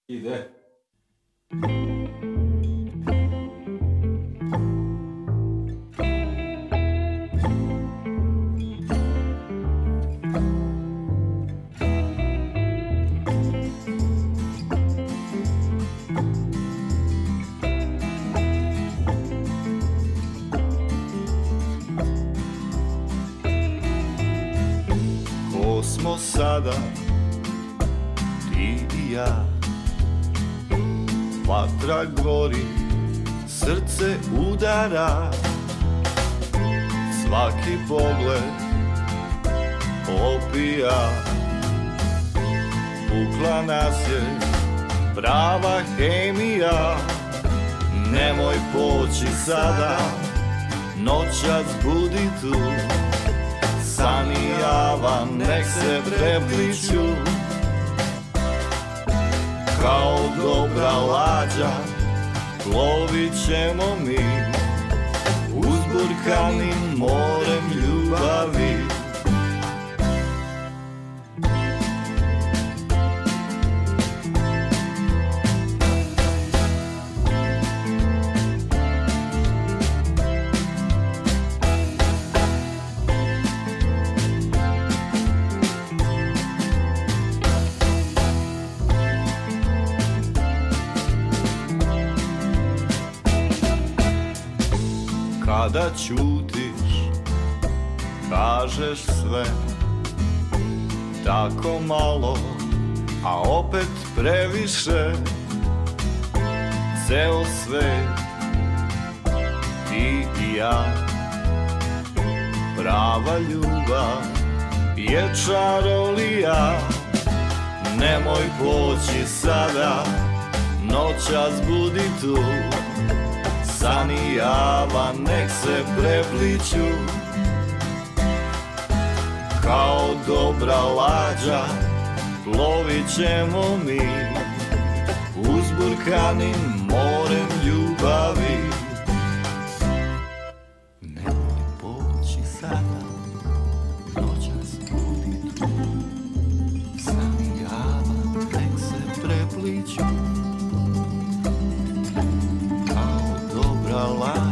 Ide. Ko smo sada, ti i ja. Vatra gori, srce udara. Svaki pogled opija. Pukla nas je prava hemija. Nemoj poći sada, noćas budi tu. San i java nek se prepliću. Kao dobra lađa plovit ćemo mi uzburkanim morem ljubavi. Kada ćutiš, kažeš sve, tako malo, a opet previše. Ceo svet, ti i ja, prava ljubav je čarolija. Nemoj poći sada, noćas budi tu. San i java nek se prepliću. Kao dobra lađa plovit ćemo mi uzburkanim morem ljubavi. Nemoj poći sada, noćas budi tu. San i java nek se prepliću. La